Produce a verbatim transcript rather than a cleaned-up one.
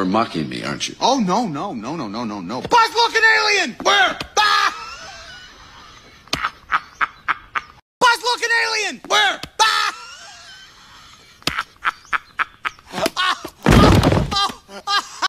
mocking me, aren't you? Oh, no, no, no, no, no, no, no. Buzz-looking alien! Where? Ah! Buzz-looking alien! Where?